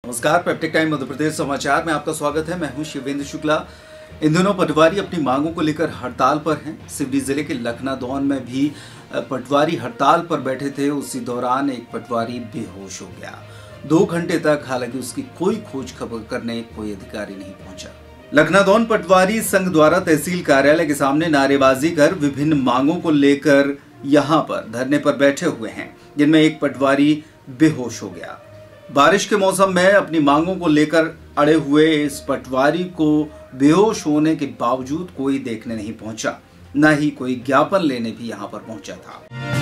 नमस्कार, peptic time Madhya Pradesh समाचार में आपका स्वागत है। मैं हूं शिवेंद्र शुक्ला। इन दिनों पटवारी अपनी मांगों को लेकर हड़ताल पर हैं। सिवनी जिले के लखनादौन में भी पटवारी हड़ताल पर बैठे थे। उसी दौरान एक पटवारी बेहोश हो गया। 2 घंटे तक हालांकि उसकी कोई खोज खबर करने कोई अधिकारी नहीं पहुंचा। लखनादौन पटवारी संघ द्वारा तहसील कार्यालय के सामने नारेबाजी कर विभिन्न मांगों को लेकर यहां पर धरने पर बैठे हुए हैं, जिनमें एक पटवारी बेहोश हो गया। बारिश के मौसम में अपनी मांगों को लेकर अड़े हुए इस पटवारी को बेहोश होने के बावजूद कोई देखने नहीं पहुंचा, न ही कोई ज्ञापन लेने भी यहां पर पहुंचा था।